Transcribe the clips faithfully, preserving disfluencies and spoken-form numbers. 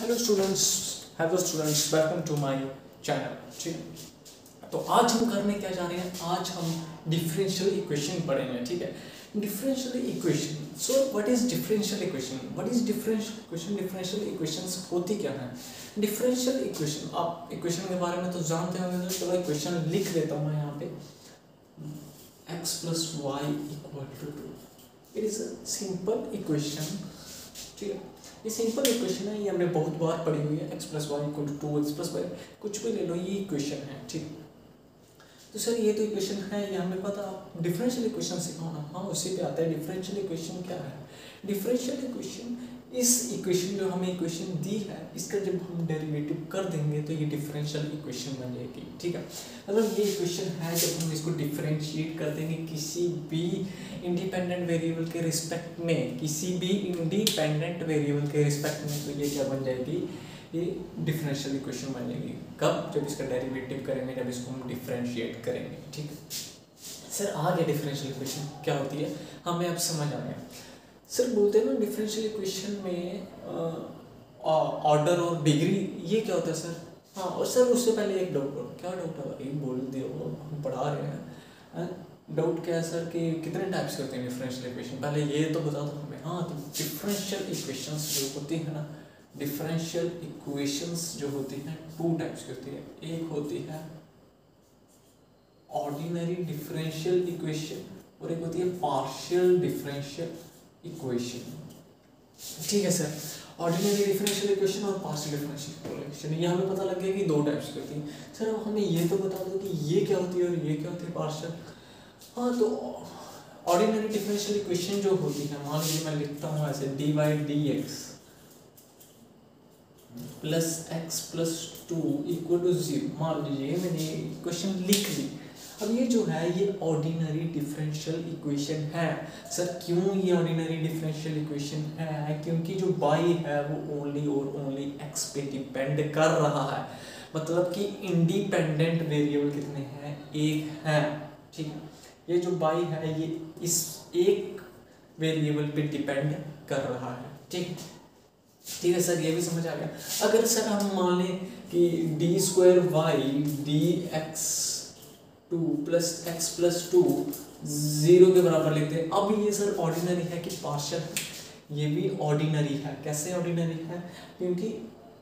Hello students, hello students, welcome to my channel. ठीक है, तो आज हम करने क्या जा रहे हैं, आज हम डिफरेंशियल इक्वेशन पढ़ेंगे। ठीक है, differential equation. So what is differential equation? What is differential equation? Differential equations होती क्या है? डिफरेंशियल इक्वेशन, आप इक्वेशन के बारे में तो जानते होंगे, तो चलो इक्वेशन लिख देता हूँ मैं यहाँ पे। x plus y equal to two. It is a simple equation. ठीक है, ये सिंपल इक्वेशन है, ये हमने बहुत बार पढ़ी हुई है। x plus Y equal to two, X plus Y, कुछ भी ले लो, ये इक्वेशन है। ठीक, तो सर ये तो इक्वेशन है, ये हमें पता। डिफरेंशियल इक्वेशन सिखाना, हाँ उसी पे आता है। डिफरेंशियल इक्वेशन क्या है? डिफरेंशियल इक्वेशन, इस इक्वेशन जो हमें इक्वेशन दी है, इसका जब हम डेरिवेटिव कर देंगे तो ये डिफरेंशियल इक्वेशन बन जाएगी। ठीक है, मतलब ये इक्वेशन है, जब हम इसको डिफरेंशिएट कर देंगे किसी भी इंडिपेंडेंट वेरिएबल के रिस्पेक्ट में, किसी भी इंडिपेंडेंट वेरिएबल के रिस्पेक्ट में, तो ये क्या बन जाएगी? ये डिफरेंशियल इक्वेशन बन जाएगी। कब? जब इसका डेरिवेटिव करेंगे, जब इसको हम डिफरेंशिएट करेंगे। ठीक है, सर आ गया डिफरेंशियल इक्वेशन क्या होती है, हमें अब समझ आ गया। सर बोलते हैं ना डिफरेंशियल इक्वेशन में ऑर्डर और डिग्री, ये क्या होता है सर? हाँ, और सर उससे पहले एक डाउट, क्या डाउट है भाई, बोल दियो, हम पढ़ा रहे हैं। डाउट क्या है सर कि कितने टाइप्स के होते हैं डिफरेंशियल इक्वेशन? पहले ये तो बता दो हमें। हाँ, तो डिफरेंशियल इक्वेशंस जो होती है ना, डिफरेंशियल इक्वेशंस जो होती हैं टू टाइप्स की होती है। एक होती है ऑर्डिनरी डिफरेंशियल इक्वेशन और एक होती है पार्शियल डिफरेंशियल इक्वेशन। ठीक है सर, ऑर्डिनरी डिफरेंशियल इक्वेशन और पार्शियल डिफरेंशियल इक्वेशन, ये हमें पता लग गया कि दो टाइप्स की होती है। सर अब हमें ये तो बता दो कि ये क्या होती है और ये क्या होती है पार्शियल। हाँ, तो ऑर्डिनरी डिफरेंशियल इक्वेशन जो होती है, मान लीजिए मैं लिखता हूँ ऐसे, d y d x plus x plus two equal to zero. मान लीजिए मैंने इक्वेशन लिख ली। अब ये जो है ये ऑर्डिनरी डिफरेंशियल इक्वेशन है। सर क्यों ये ऑर्डिनरी डिफरेंशियल इक्वेशन है? क्योंकि जो बाई है वो ओनली और ओनली एक्स पे डिपेंड कर रहा है। मतलब कि इंडिपेंडेंट वेरिएबल कितने हैं? एक है। ठीक है, ये जो बाई है ये इस एक वेरिएबल पे डिपेंड कर रहा है। ठीक ठीक है सर, ये भी समझ आ गया। अगर सर हम मान लें कि d square y d x two plus x plus two zero के बराबर लिखते हैं। अब ये सर ऑर्डिनरी है कि पार्शियल है? ये भी ऑर्डिनरी है। कैसे ऑर्डिनरी है? क्योंकि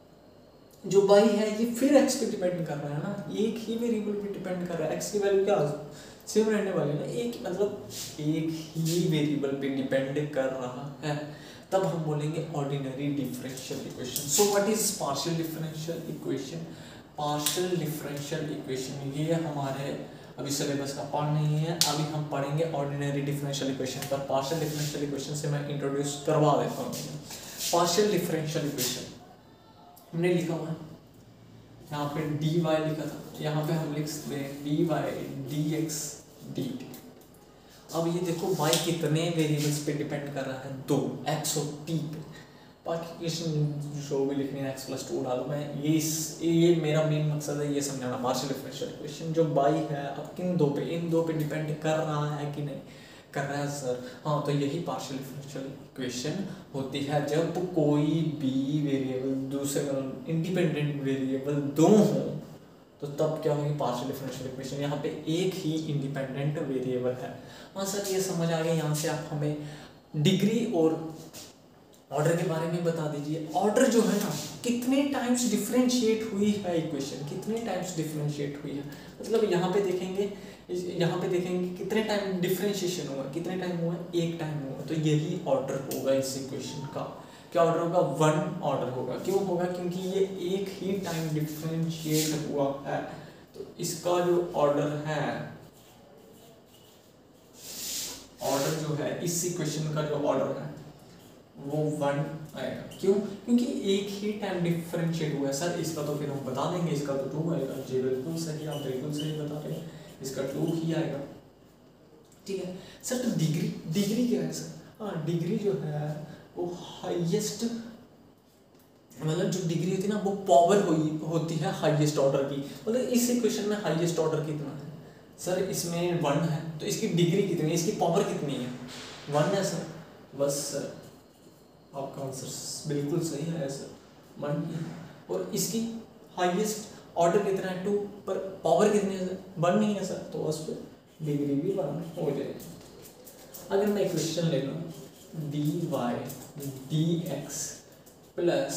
जो बाई है ये फिर एक्स पे डिपेंड कर रहा है ना, एक ही वेरिएबल पे डिपेंड कर रहा है। एक्स की वैल्यू क्या सेम रहने वाली है ना, एक मतलब एक ही वेरिएबल पे डिपेंड कर रहा है, तब हम बोलेंगे ordinary differential equation. So what is partial differential equation? Partial differential equation ये हमारे अभी सिलेबस का पार्ट नहीं है, अभी हम पढ़ेंगे ऑर्डिनरी डिफरेंशियल इक्वेशन पर। पार्शियल डिफरेंशियल इक्वेशन से मैं इंट्रोड्यूस करवा देता हूँ। पार्शियल डिफरेंशियल इक्वेशन हमने लिखा हुआ है यहाँ पे डी वाई लिखा था, यहाँ पे हम लिख सकते हैं d y d x d t. अब ये देखो y कितने वेरिएबल्स पे डिपेंड कर रहा है? दो, x और t पे। बाकी इक्वेशन जो भी लिखनी है x प्लस टू डालो। मैं ये ये मेरा मेन मकसद है ये समझाना। पार्शियल डिफरेंशियल इक्वेशन जो y है अब किन दो पे, इन दो पे डिपेंड कर रहा है कि नहीं कर रहा है सर? हाँ, तो यही पार्शियल डिफरेंशियल इक्वेशन होती है जब कोई भी वेरिएबल दूसरे इंडिपेंडेंट वेरिएबल दो हो, तो तब क्या होगी? Partial differential equation. यहाँ पे एक ही इंडिपेंडेंट वेरिएबल है। हाँ सर, ये समझ आ गया। यहाँ से आप हमें डिग्री और ऑर्डर के बारे में बता दीजिए। ऑर्डर जो है ना, कितने टाइम्स डिफरेंशिएट हुई है इक्वेशन, कितने टाइम्स डिफरेंशिएट हुई है? मतलब यहाँ पे देखेंगे, यहाँ पे देखेंगे कितने टाइम डिफरेंशिएशन हुआ, कितने टाइम हुआ? एक टाइम हुआ। तो यही ऑर्डर होगा इस इक्वेशन का। क्या ऑर्डर होगा? वन ऑर्डर होगा। क्यों होगा? क्योंकि ये एक ही टाइम डिफरेंशिएट हुआ है। तो इसका जो ऑर्डर है, ऑर्डर जो है इस इक्वेशन का जो ऑर्डर है वो वन आएगा। क्यों? क्योंकि एक ही टाइम डिफरेंशिएट हुआ है। सर इसका तो फिर हम बता देंगे, इसका तो टू आएगा। जी बिल्कुल सही, आप बिल्कुल सही बता रहे हैं, इसका टू ही आएगा। ठीक है सर, तो डिग्री डिग्री क्या है सर? हाँ, डिग्री जो है वो हाईएस्ट, मतलब जो डिग्री होती है ना वो पावर हुई होती है हाईएस्ट ऑर्डर की। मतलब इस इक्वेशन में हाईएस्ट ऑर्डर कितना है सर? इसमें वन है, तो इसकी डिग्री कितनी है, इसकी पावर कितनी है? वन है सर। बस सर आपका आंसर बिल्कुल सही है सर। वन ही, और इसकी हाईएस्ट ऑर्डर कितना है टू, पर पावर कितनी है सर, वन नहीं है सर, तो उस पर डिग्री भी वन हो जाएगी। अगर मैं इक्वेशन ले लूँ d y d x plus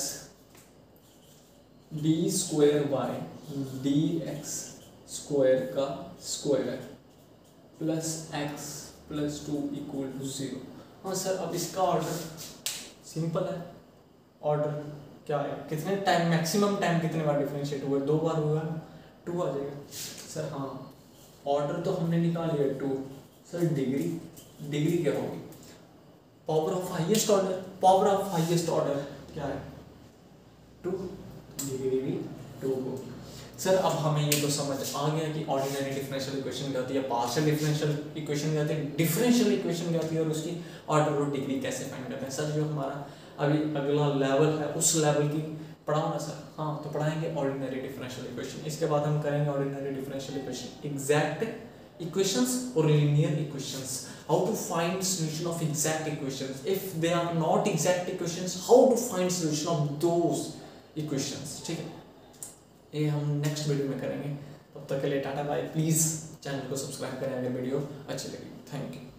d square y d x square का square plus x plus two equal to zero. हाँ सर, अब इसका ऑर्डर सिंपल है, ऑर्डर क्या है, कितने टाइम, मैक्सिमम टाइम कितने बार डिफरेंशिएट हुआ, दो बार हुआ, टू आ जाएगा सर। हाँ, ऑर्डर तो हमने निकाल लिया टू सर, डिग्री डिग्री क्या होगी, power of highest order, power of highest order क्या है टू, डिग्री भी टू होगी सर। अब हमें ये तो समझ आ गया कि ऑर्डिनरी डिफरेंशियल इक्वेशन क्या होती है, पार्शियल डिफरेंशियल इक्वेशन क्या होती है, डिफरेंशियल इक्वेशन क्या होती है, और उसकी ऑर्डर और डिग्री कैसे फाइंड करते हैं। सर जो हमारा अभी अगला लेवल है उस लेवल की पढ़ाओ ना सर। हाँ, तो पढ़ाएंगे ऑर्डिनरी डिफरेंशियल इक्वेशन, इसके बाद हम करेंगे ordinary differential equation, exact equations और linear equations, how to find solution of exact equations, if they are not exact equations how to find solution of those equations. ठीक है, ये हम नेक्स्ट वीडियो में करेंगे। तब तक के लिए टाटा बाय। प्लीज़ चैनल को सब्सक्राइब करें अगर वीडियो अच्छी लगी। Thank you.